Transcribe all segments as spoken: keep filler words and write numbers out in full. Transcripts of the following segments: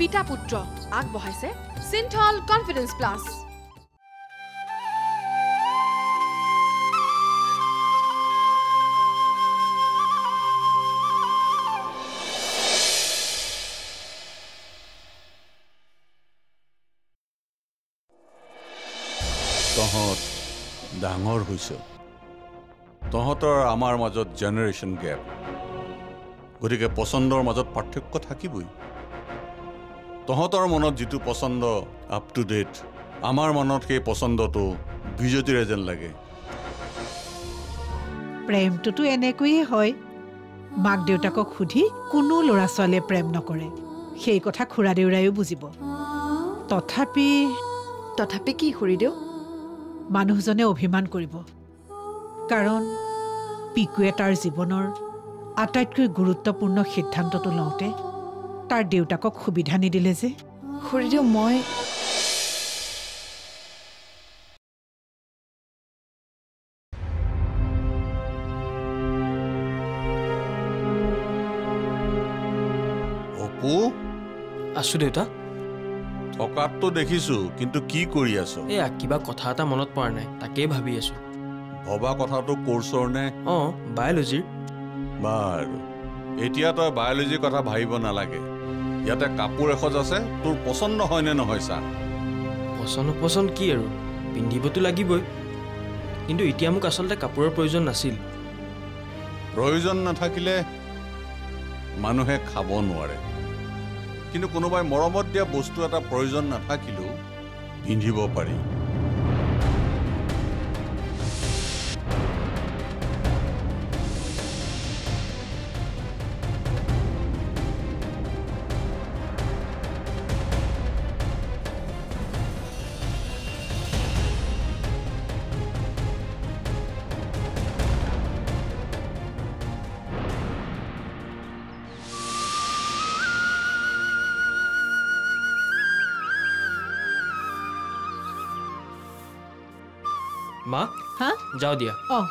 পিতা পুত্ৰ আগবঢ়াইছে সিন্থল কনফিডেন্স প্লাস। তহঁত ডাঙৰ হৈছ, তহঁতৰ আমাৰ মাজত জেনেৰেশ্যন গেপ, গতিকে পচন্দৰ মাজত পাৰ্থক্য থাকিবই। তহঁতৰ মনত যিটো পচন্দ আপ টু ডেট, আমাৰ মনত সেই পচন্দটো বিজতিৰে যেন লাগে। প্ৰেমটোতো এনেকৈয়ে হয়, মাক দেউতাকক সুধি কোনো ল'ৰা ছোৱালীয়ে প্ৰেম নকৰে, সেই কথা খুৰা দেউৰায়ো বুজিব। তথাপি তথাপি কি খুৰীদেউ? মানুহজনে অভিমান কৰিব, কাৰণ পিকুৱে তাৰ জীৱনৰ আটাইতকৈ গুৰুত্বপূৰ্ণ সিদ্ধান্তটো লওঁতে তাৰ দেউতাকক সুবিধা নিদিলে যে। খুৰীদেউ মই অপু আছো দেউতা। থকাততো দেখিছো, কিন্তু কি কৰি আছ? এয়া কিবা কথা এটা মনত পৰা নাই, তাকেই ভাবি আছো। ভবা কথাটো কোৰ্চৰ নে? অঁ, বায়'লজিৰ। বাৰু, এতিয়া তই বায়'লজিৰ কথা ভাবিব নালাগে। ইয়াতে কাপোৰ এসজ আছে, তোৰ পচন্দ হয় নে নহয় চা। পচন্দ পচন্দ কি আৰু, পিন্ধিবতো লাগিবই, কিন্তু এতিয়া মোক আচলতে কাপোৰৰ প্ৰয়োজন নাছিল। প্ৰয়োজন নাথাকিলে মানুহে খাব নোৱাৰে, কিন্তু কোনোবাই মৰমত দিয়া বস্তু এটা প্ৰয়োজন নাথাকিলেও পিন্ধিব পাৰি। মা, হা যাও দিয়া। অঁ,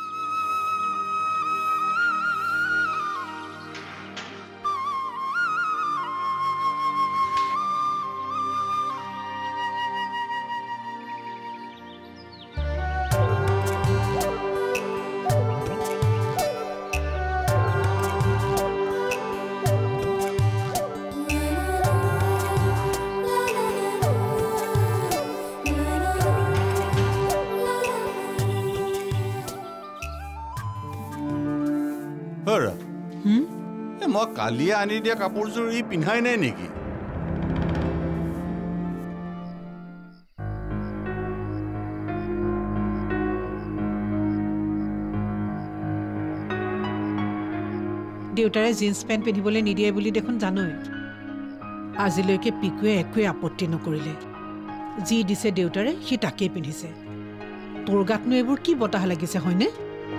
মই কালিয়ে আনি দিয়া কাপোৰযোৰ ই পিন্ধাই নাই নেকি? দেউতাৰে জিন্স পেণ্ট পিন্ধিবলৈ নিদিয়ে বুলি দেখোন জানোই। আজিলৈকে পিকুৱে একোৱে আপত্তি নকৰিলে, যি দিছে দেউতাৰে সি তাকেই পিন্ধিছে। তোৰ গাতনো এইবোৰ কি বতাহ লাগিছে হয়নে?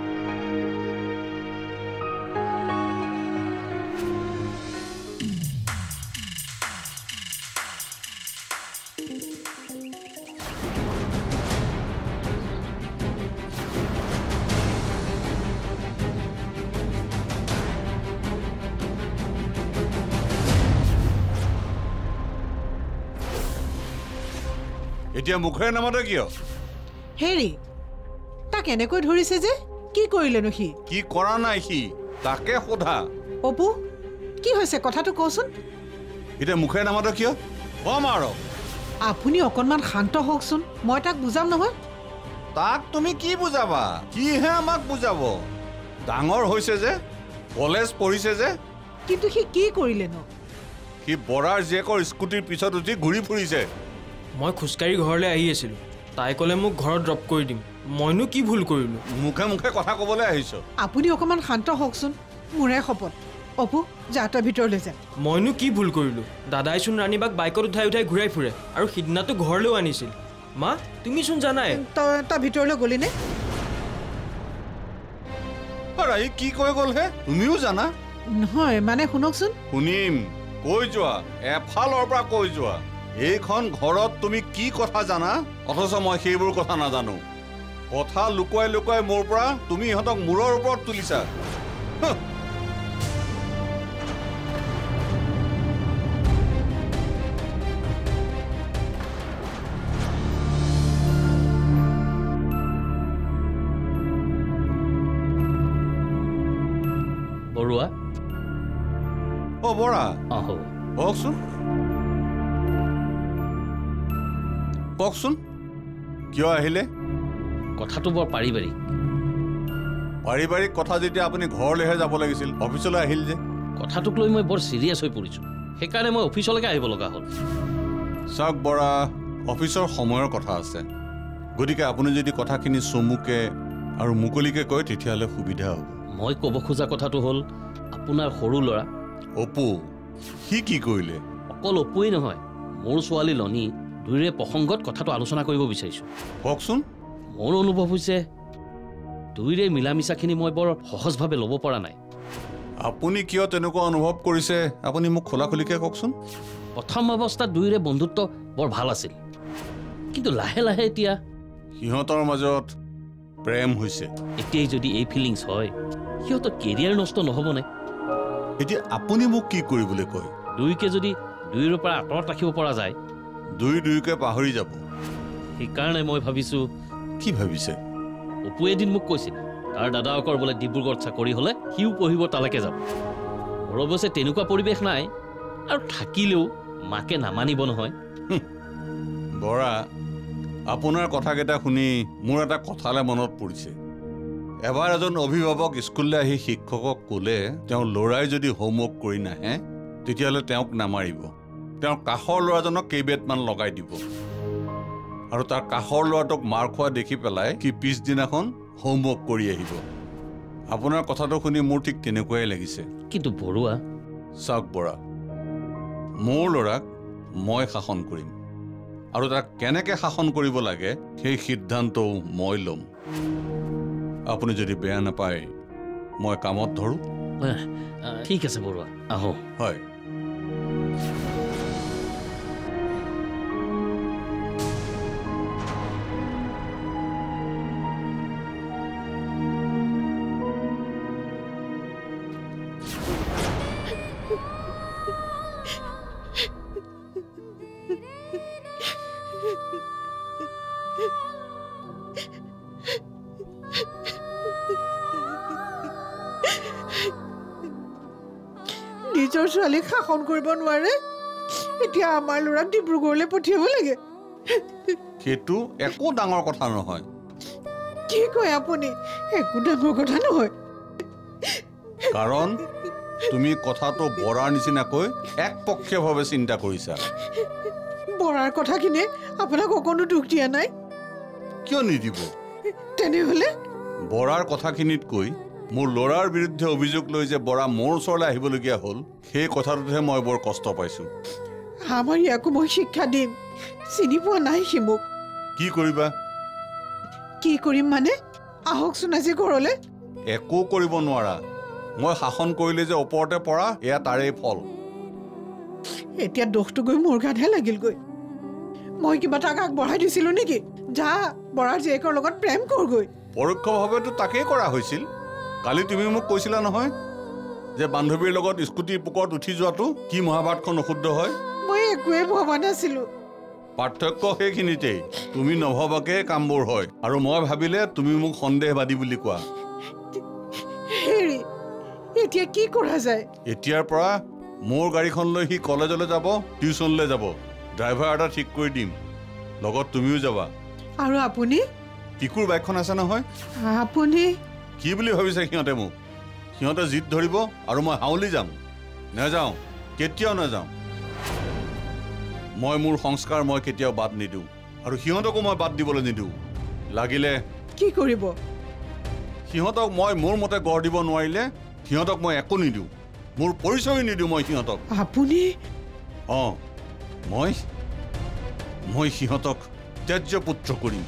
এতিয়া মুখেৰে নামাতে কিয়? হেৰি, তাক এনেকৈ ধৰিছে যে, কি কৰিলেনো সি? কি কৰা নাই সি, তাকে সোধা। অপু, কি হৈছে কথাটো কচোন। এতিয়া মুখেৰে নামাতে কিয়? কম আৰু। আপুনি অকণমান শান্ত হওকচোন, মই তাক বুজাম নহয়। তাক তুমি কি বুজাবা? কিহে আমাক বুজাব? ডাঙৰ হৈছে যে, কলেজ পঢ়িছে যে। কিন্তু সি কি কৰিলেনো? সি বৰাৰ জীয়েকৰ স্কুটিৰ পিছত উঠি ঘূৰি ফুৰিছে। মই খোজকাঢ়ি ঘৰলৈ আহি আছিলোঁ, তাই ক'লে মোক ঘৰত ড্ৰপ কৰি দিম। মইনো কি ভুল কৰিলোঁ? মুখে মুখে কথা ক'বলৈ আহিছ। আপুনি অকণমান শান্ত হওকচোন, মোৰে শপত। অপু, যা তই ভিতৰলৈ যা। মইনো কি ভুল কৰিলোঁ? দাদাইচোন ৰাণীবাক বাইকত উঠাই উঠাই ঘূৰাই ফুৰে, আৰু সিদিনাটো ঘৰলৈও আনিছিল। মা, তুমিচোন জানাই। তই তই ভিতৰলৈ গলি নে? ই কি কৈ গ'ল হে? তুমিও জানা? নহয় মানে শুনকচোন। শুনিম, কৈ যোৱা, এফালৰ পৰা কৈ যোৱা। এইখন ঘৰত তুমি কি কথা জানা, অথচ মই সেইবোৰ কথা নাজানো। কথা লুকুৱাই লুকুৱাই মোৰ পৰা তুমি ইহঁতক মূৰৰ ওপৰত তুলিছা। বৰুৱা অ বৰা আহো কওকচোন কওকচোন কিয় আহিলে কথাটো বৰ পাৰিবাৰিক পাৰিবাৰিক কথা যেতিয়া আপুনি ঘৰলৈহে যাব লাগিছিল অফিচলৈ আহিল যে কথাটোক লৈ মই বৰ চিৰিয়াছ হৈ পৰিছোঁ সেইকাৰণে মই অফিচলৈকে আহিব লগা হ'ল চাওক বৰা অফিচৰ সময়ৰ কথা আছে গতিকে আপুনি যদি কথাখিনি চমুকে আৰু মুকলিকে কয় তেতিয়াহ'লে সুবিধা হ'ব মই ক'ব খোজা কথাটো হ'ল আপোনাৰ সৰু ল'ৰা অপু সি কি কৰিলে অকল অপুৱেই নহয় মোৰ ছোৱালী লনী দুয়োৰে প্ৰসংগত কথাটো আলোচনা কৰিব বিচাৰিছোঁ কওকচোন মোৰ অনুভৱ হৈছে দুয়োৰে মিলা মিছাখিনি মই বৰ সহজভাৱে ল'ব পৰা নাই আপুনি কিয় তেনেকুৱা অনুভৱ কৰিছে আপুনি মোক খোলাখুলিকৈ কওকচোন প্ৰথম অৱস্থাত দুয়োৰে বন্ধুত্ব বৰ ভাল আছিল কিন্তু লাহে লাহে এতিয়া সিহঁতৰ মাজত প্ৰেম হৈছে এতিয়াই যদি এই ফিলিংছ হয় সিহঁতৰ কেৰিয়াৰ নষ্ট নহ'বনে এতিয়া আপুনি মোক কি কৰিবলৈ কয় দুয়োকে যদি দুয়োৰ পৰা আঁতৰত ৰাখিব পৰা যায় দুই দুয়োকে পাহৰি যাব সেইকাৰণে মই ভাবিছোঁ কি ভাবিছে অপুৱে এদিন মোক কৈছিল তাৰ দাদাকৰ বোলে ডিব্ৰুগড়ত চাকৰি হ'লে সিও পঢ়িব তালৈকে যাব মোৰ অৱশ্যে তেনেকুৱা পৰিৱেশ নাই আৰু থাকিলেও মাকে নামানিব নহয় বৰা আপোনাৰ কথাকেইটা শুনি মোৰ এটা কথালৈ মনত পৰিছে এবাৰ এজন অভিভাৱক স্কুললৈ আহি শিক্ষকক ক'লে তেওঁ ল'ৰাই যদি হোমৱৰ্ক কৰি নাহে তেতিয়াহ'লে তেওঁক নামাৰিব তেওঁৰ কাষৰ ল'ৰাজনক কেইবেটমান লগাই দিব আৰু তাৰ কাষৰ ল'ৰাটোক মাৰ খোৱা দেখি পেলাই সি পিছদিনাখন হোমৱৰ্ক কৰি আহিব আপোনাৰ কথাটো শুনি মোৰ ঠিক তেনেকুৱাই লাগিছে কিন্তু বৰুৱা চাওক বৰা মোৰ ল'ৰাক মই শাসন কৰিম আৰু তাক কেনেকৈ শাসন কৰিব লাগে সেই সিদ্ধান্তও মই ল'ম আপুনি যদি বেয়া নাপায় মই কামত ধৰোঁ ঠিক আছে বৰুৱা আহোঁ হয় নিজৰ ছোৱালীক শাসন কৰিব নোৱাৰে এতিয়া আমাৰ ল'ৰাক ডিব্ৰুগড়লৈ পঠিয়াব লাগে সেইটো একো ডাঙৰ কথা নহয় কি কয় আপুনি একো ডাঙৰ কথা নহয় কাৰণ তুমি কথাটো বৰাৰ নিচিনাকৈ একপক্ষীয়ভাৱে চিন্তা কৰিছা বৰাৰ কথাখিনি আপোনাক অকণো দুখ দিয়া নাই কিয় নিদিব তেনেহ'লে বৰাৰ কথাখিনিতকৈ মোৰ ল'ৰাৰ বিৰুদ্ধে অভিযোগ লৈ যে বৰা মোৰ ওচৰলৈ আহিবলগীয়া হ'ল সেই কথাটোতহে মই বৰ কষ্ট পাইছোঁ আমাৰ ইয়াকো মই শিক্ষা দিম চিনি পোৱা নাই সি মোক কি কৰিবা কি কৰিম মানে আহকচোন আজি ঘৰলৈ একো কৰিব নোৱাৰা মই শাসন কৰিলে যে ওপৰতে পৰা এয়া তাৰেই ফল এতিয়া দোষটো গৈ মোৰ গাতহে লাগিলগৈ মই কিবা তাক আগবঢ়াই দিছিলোঁ নেকি যা বৰাৰ জীয়েকৰ লগত প্ৰেম কৰগৈ পৰোক্ষভাৱেতো তাকেই কৰা হৈছিল কালি তুমি মোক কৈছিলা নহয় যে বান্ধৱীৰ লগত স্কুটিৰ পোকৰত উঠি যোৱাটো কি মহাভাৰতখন অশুদ্ধ হয় মই একোৱে ভবা নাছিলোঁ পাৰ্থক্য সেইখিনিতেই তুমি নভবাকে কামবোৰ হয় আৰু মই ভাবিলে তুমি মোক সন্দেহবাদী বুলি কোৱা হেৰি এতিয়া কি কৰা যায় এতিয়াৰ পৰা মোৰ গাড়ীখন লৈ সি কলেজলৈ যাব টিউচনলৈ যাব ড্ৰাইভাৰ এটা ঠিক কৰি দিম লগত তুমিও যাবা আৰু আপুনি পিকুৰ বাইকখন আছে নহয় আপুনি কি বুলি ভাবিছে সিহঁতে মোক সিহঁতে জিদ ধৰিব আৰু মই হাউলি যাম নাযাওঁ কেতিয়াও নাযাওঁ মই মোৰ সংস্কাৰ মই কেতিয়াও বাদ নিদিওঁ আৰু সিহঁতকো মই বাদ দিবলৈ নিদিওঁ লাগিলে কি কৰিব সিহঁতক মই মোৰ মতে গঢ় দিব নোৱাৰিলে সিহঁতক মই একো নিদিওঁ মোৰ পৰিচয় নিদিওঁ মই সিহঁতক আপুনি অঁ মই মই সিহঁতক ত্যায্য পুত্ৰ কৰিম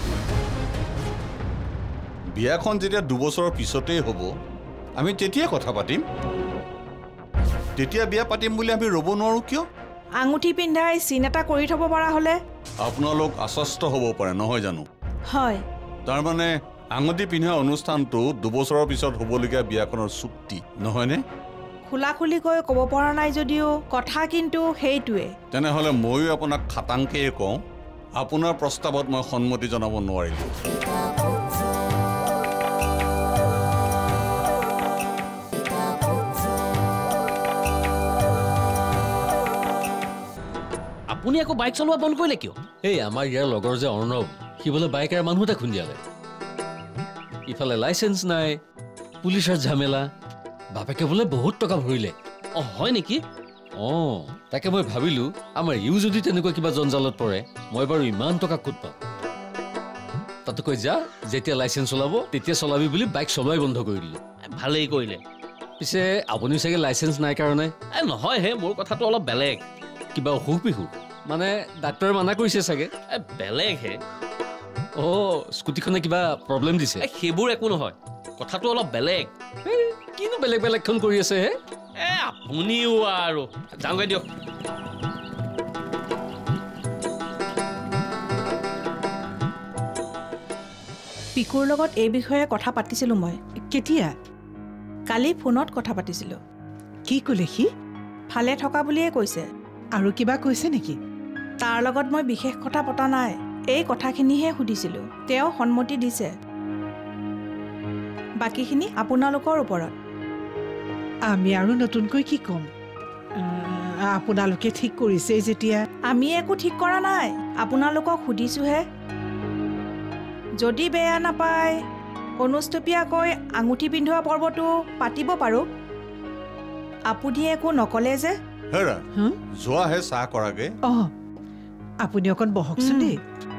বিয়াখন যেতিয়া দুবছৰৰ পিছতেই হ'ব আমি তেতিয়াই কথা পাতিম তেতিয়া বিয়া পাতিম বুলি আমি ৰ'ব নোৱাৰোঁ কিয় আঙুঠি পিন্ধাই চিন এটা কৰি থ'ব পৰা হ'লে আপোনালোক আশ্বস্ত হ'ব পাৰে নহয় জানো হয় তাৰমানে আঙুঠি পিন্ধা অনুষ্ঠানটো দুবছৰৰ পিছত হ'বলগীয়া বিয়াখনৰ চুক্তি নহয়নে খোলা খুলিকৈ ক'ব পৰা নাই যদিও কথা কিন্তু সেইটোৱে তেনেহ'লে ময়ো আপোনাক খাটাংকেই কওঁ আপোনাৰ প্ৰস্তাৱত মই সন্মতি জনাব নোৱাৰিলোঁ আপুনি আকৌ বাইক চলোৱা বন্ধ কৰিলে কিয়? এই আমাৰ ইয়াৰ লগৰ যে অৰ্ণৱ, সি বোলে বাইক আৰু মানুহতে খুন্দিয়ালে। ইফালে লাইচেন্স নাই, পুলিচৰ ঝামেলা, বাপেকে বোলে বহুত টকা ভৰিলে। অঁ হয় নেকি? অঁ তাকে মই ভাবিলো আমাৰ ইও যদি তেনেকুৱা কিবা জঞ্জালত পৰে, মই বাৰু ইমান টকা ক'ত পাম। তাতে কৈ যা, যেতিয়া লাইচেন্স চলাব তেতিয়া চলাবি বুলি বাইক চলোৱাই বন্ধ কৰি দিলোঁ। ভালেই কৰিলে। পিছে আপুনিও চাগে লাইচেন্স নাই কাৰণে? এই নহয় হে, মোৰ কথাটো অলপ বেলেগ। কিবা অসুখ বিসুখ মানে ডাক্তৰে মানা কৰিছে চাগে? এই বেলেগ হে। অঁ স্কুটিখনে কিবা প্ৰব্লেম দিছে? এই সেইবোৰ একো নহয়, কথাটো অলপ বেলেগ। কিনো বেলেগ বেলেগখন কৰি আছে হে? এ আপুনিও আৰু যাওঁগৈ দিয়ক। পিকুৰ লগত এই বিষয়ে কথা পাতিছিলোঁ মই। কেতিয়া? কালি ফোনত কথা পাতিছিলোঁ। কি ক'লে সি? ভালে থকা বুলিয়ে কৈছে। আৰু কিবা কৈছে নেকি? তাৰ লগত মই বিশেষ কথা পতা নাই, এই কথাখিনিহে সুধিছিলোঁ। তেওঁ সন্মতি দিছে। বাকীখিনি আপোনালোকৰ ওপৰত। আমি আৰু নতুনকৈ কি ক'ম? আপোনালোকে ঠিক কৰিছে যেতিয়া। আমি একো ঠিক কৰা নাই, আপোনালোকক সুধিছোঁহে। যদি বেয়া নাপায় অনুষ্টুপীয়াকৈ আঙুঠি পিন্ধোৱা পৰ্বটো পাতিব পাৰোঁ। আপুনি একো নক'লে যে? হেৰা যোৱাহে চাহ কৰাগে। অঁ আপুনি অকণ বহকচোন দেই।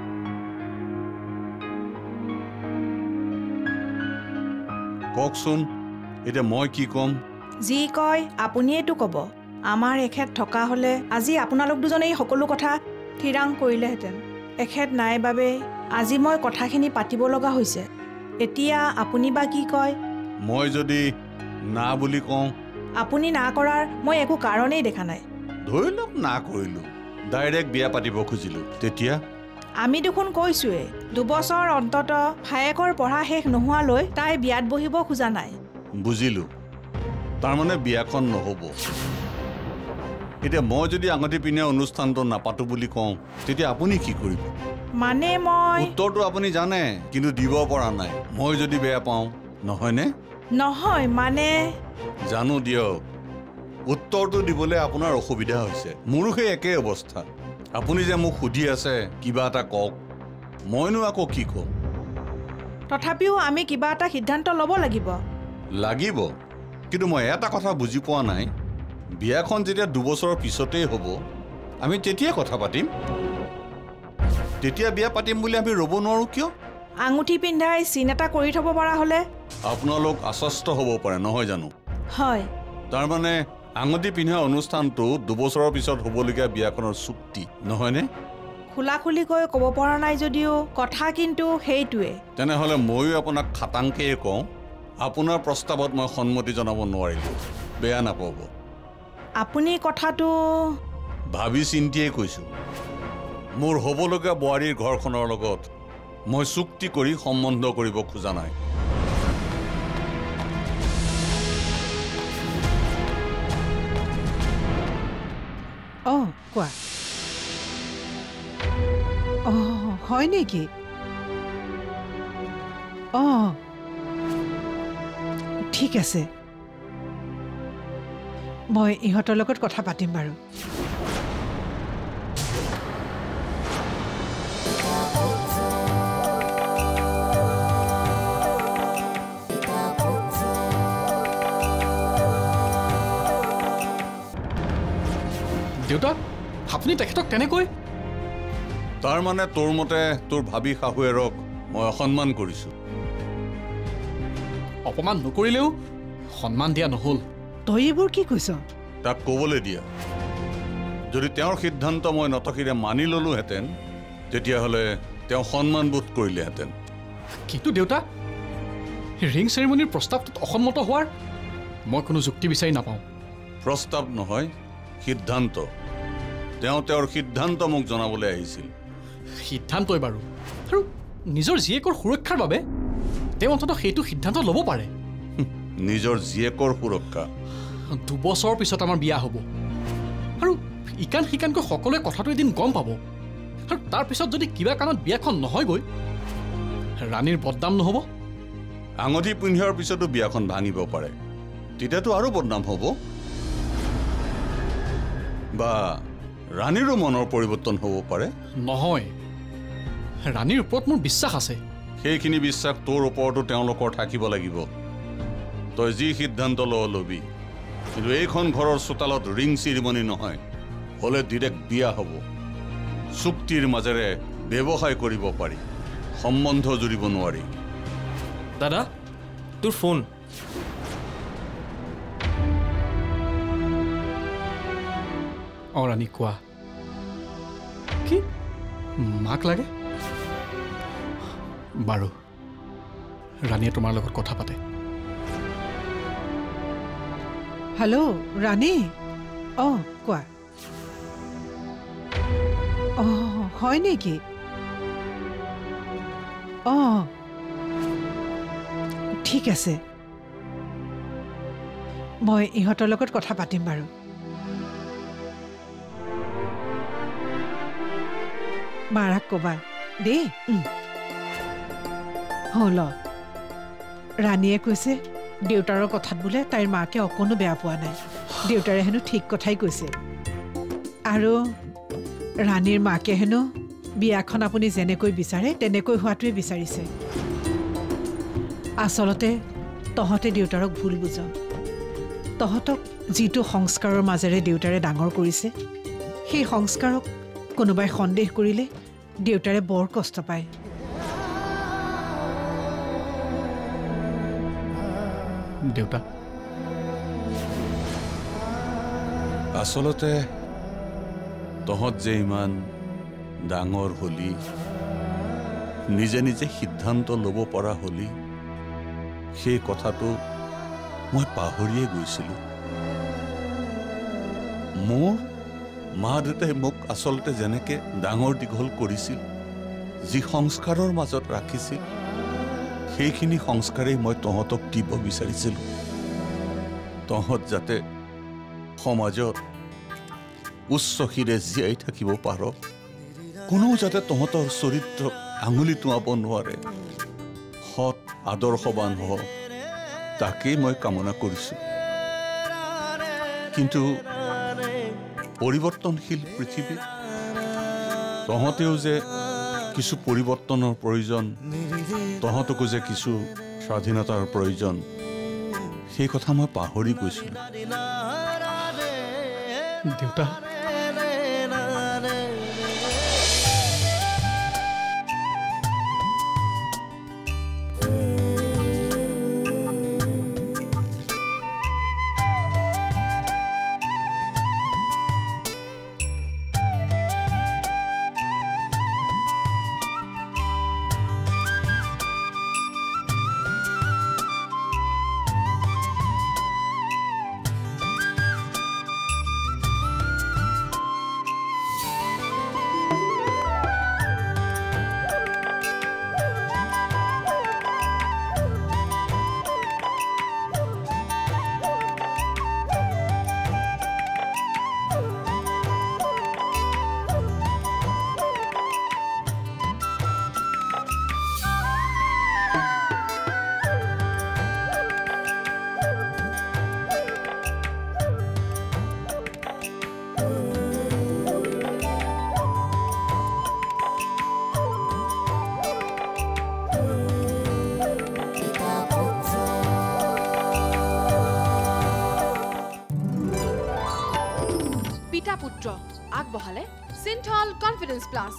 কওকচোন এতিয়া মই কি ক'ম? যি কয় আপুনিয়েতো ক'ব। আমাৰ এখেত থকা হ'লে আজি আপোনালোক দুজনেই সকলো কথা থিৰাং কৰিলেহেঁতেন। এখেত নাই বাবে আজি মই কথাখিনি পাতিব লগা হৈছে। এতিয়া আপুনি বা কি কয়? মই যদি না বুলি কওঁ? আপুনি না কৰাৰ মই একো কাৰণেই দেখা নাই। ধৰি লওক না কৰিলোঁ, ডাইৰেক্ট বিয়া পাতিব খুজিলোঁ, তেতিয়া? আমি দেখোন কৈছোঁৱেই দুবছৰ অন্তত ভায়েকৰ পঢ়া শেষ নোহোৱালৈ তাই বিয়াত বহিব খোজা নাই। বুজিলোঁ, তাৰমানে বিয়াখন নহ'ব। এতিয়া মই যদি আঙুঠি পিন্ধা অনুষ্ঠানটো নাপাতো বুলি কওঁ, তেতিয়া আপুনি কি কৰিব? মানে মই উত্তৰটো আপুনি জানে, কিন্তু দিব পৰা নাই। মই যদি বেয়া পাওঁ, নহয়নে? নহয় মানে জানো দিয়ক, উত্তৰটো দিবলৈ আপোনাৰ অসুবিধা হৈছে। মোৰো সেই একেই অৱস্থা। আপুনি যে মোক সুধি আছে কিবা এটা কওক, মইনো আকৌ কি ক'ম? তথাপিও আমি কিবা এটা সিদ্ধান্ত ল'ব লাগিব। লাগিব, কিন্তু মই এটা কথা বুজি পোৱা নাই। বিয়াখন যেতিয়া দুবছৰৰ পিছতেই হ'ব, আমি তেতিয়া কথা পাতিম। তেতিয়া বিয়া পাতিম বুলি আমি ৰ'ব নোৱাৰোঁ কিয়? আঙুঠি পিন্ধাই চিন এটা কৰি থ'ব পৰা হ'লে? আপোনালোক আশ্বস্ত হ'ব পাৰে, নহয় জানো? হয়। তাৰমানে আঙুঠি পিন্ধা অনুষ্ঠানটো দুবছৰৰ পিছত হ'বলগীয়া বিয়াখনৰ চুক্তি, নহয়নে? খোলা খুলিকৈ ক'ব পৰা নাই যদিও কথা কিন্তু সেইটোৱে। তেনেহ'লে ময়ো আপোনাক খাটাংকেই কওঁ, আপোনাৰ প্ৰস্তাৱত মই সন্মতি জনাব নোৱাৰিলোঁ। বেয়া নাপাব। আপুনি কথাটো ভাবি চিন্তিয়েই কৈছোঁ। মোৰ হ'বলগীয়া বোৱাৰীৰ ঘৰখনৰ লগত মই চুক্তি কৰি সম্বন্ধ কৰিব খোজা নাই। অঁ কোৱা। অঁ হয় নেকি? অঁ ঠিক আছে, মই ইহঁতৰ লগত কথা পাতিম বাৰু। দেউতা, আপুনি তেখেতক তেনেকৈ? তাৰমানে তোৰ মতে তোৰ ভাবি শাহুৱেৰক মই অসন্মান কৰিছোঁ। অপমান নকৰিলেও সন্মান দিয়া নহ'ল। তই এইবোৰ কি কৈছ? তাক ক'বলৈ দিয়া। যদি তেওঁৰ সিদ্ধান্ত মই নথকিৰে মানি ল'লোহেঁতেন, তেতিয়াহ'লে তেওঁ সন্মানবোধ কৰিলেহেঁতেন। কিন্তু দেউতা, ৰিং চেৰিমনিৰ প্ৰস্তাৱটোত অসন্মত হোৱাৰ মই কোনো যুক্তি বিচাৰি নাপাওঁ। প্ৰস্তাৱ নহয়, সিদ্ধান্ত। তেওঁ তেওঁৰ সিদ্ধান্ত মোক জনাবলৈ আহিছিল। সিদ্ধান্তই বাৰু, আৰু নিজৰ জীয়েকৰ সুৰক্ষাৰ বাবে তেওঁ অন্ততঃ সেইটো সিদ্ধান্ত ল'ব পাৰে। নিজৰ জীয়েকৰ সুৰক্ষা? দুবছৰৰ পিছত আমাৰ বিয়া হ'ব, আৰু ইকান সিকানকৈ সকলোৱে কথাটো এদিন গম পাব। আৰু তাৰপিছত যদি কিবা কাৰণত বিয়াখন নহয়গৈ, ৰাণীৰ বদনাম নহ'ব? আঙুঠি পিন্ধোৱাৰ পিছতো বিয়াখন ভাঙিব পাৰে, তেতিয়াতো আৰু বদনাম হ'ব। বা ৰাণীৰো মনৰ পৰিৱৰ্তন হ'ব পাৰে। নহয়, ৰাণীৰ ওপৰত মোৰ বিশ্বাস আছে। সেইখিনি বিশ্বাস তোৰ ওপৰতো তেওঁলোকৰ থাকিব লাগিব। তই যি সিদ্ধান্ত ল ল'বি, কিন্তু এইখন ঘৰৰ চোতালত ৰিং চিৰিমনি নহয়, হ'লে ডিৰেক্ট বিয়া হ'ব। চুক্তিৰ মাজেৰে ব্যৱসায় কৰিব পাৰি, সম্বন্ধ জুৰিব নোৱাৰি। দাদা, তোৰ ফোন। অঁ ৰাণী, কোৱা। কি মাক লাগে? বাৰু, ৰাণীয়ে তোমাৰ লগত কথা পাতে। হেল্ল' ৰাণী। অঁ কোৱা। অঁ হয় নেকি? অঁ ঠিক আছে, মই ইহঁতৰ লগত কথা পাতিম বাৰু। মাৰাক ক'বা দেই। হ'ল, ৰাণীয়ে কৈছে দেউতাৰৰ কথাত বোলে তাইৰ মাকে অকণো বেয়া পোৱা নাই। দেউতাৰে হেনো ঠিক কথাই কৈছে। আৰু ৰাণীৰ মাকে হেনো বিয়াখন আপুনি যেনেকৈ বিচাৰে তেনেকৈ হোৱাটোৱে বিচাৰিছে। আচলতে তহঁতে দেউতাৰক ভুল বুজ। তহঁতক যিটো সংস্কাৰৰ মাজেৰে দেউতাৰে ডাঙৰ কৰিছে, সেই সংস্কাৰক কোনোবাই সন্দেহ কৰিলে দেউতাৰে বৰ কষ্ট পায়। দেউতা, আচলতে তহঁত যে ইমান ডাঙৰ হলি, নিজে নিজে সিদ্ধান্ত ল'ব পৰা হলি, সেই কথাটো মই পাহৰিয়ে গৈছিলোঁ। মোৰ মা দেউতাই মোক আচলতে যেনেকৈ ডাঙৰ দীঘল কৰিছিল, যি সংস্কাৰৰ মাজত ৰাখিছিল, সেইখিনি সংস্কাৰেই মই তহঁতক দিব বিচাৰিছিলোঁ। তহঁত যাতে সমাজত উচ্চ শিৰে জীয়াই থাকিব পাৰ, কোনো যাতে তহঁতৰ চৰিত্ৰক আঙুলি টোঁৱাব নোৱাৰে, সৎ আদৰ্শৱান হ, তাকেই মই কামনা কৰিছোঁ। কিন্তু পৰিৱৰ্তনশীল পৃথিৱী, তহঁতেও যে কিছু পৰিৱৰ্তনৰ প্ৰয়োজন, তহঁতকো যে কিছু স্বাধীনতাৰ প্ৰয়োজন, সেই কথা মই পাহৰি গৈছিলোঁ। দেউতা, পুত্ৰ আগবঢ়ালে সিন্থল কনফিডেন্স প্লাস।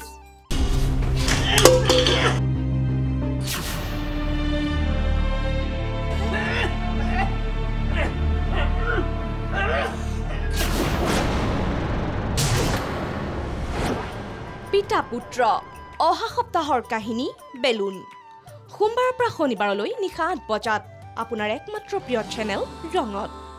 পিতা পুত্ৰ অহা সপ্তাহৰ কাহিনী বেলুন, সোমবাৰৰ পৰা শনিবাৰলৈ নিশা আঠ বজাত আপোনাৰ একমাত্ৰ প্ৰিয় চেনেল ৰঙত।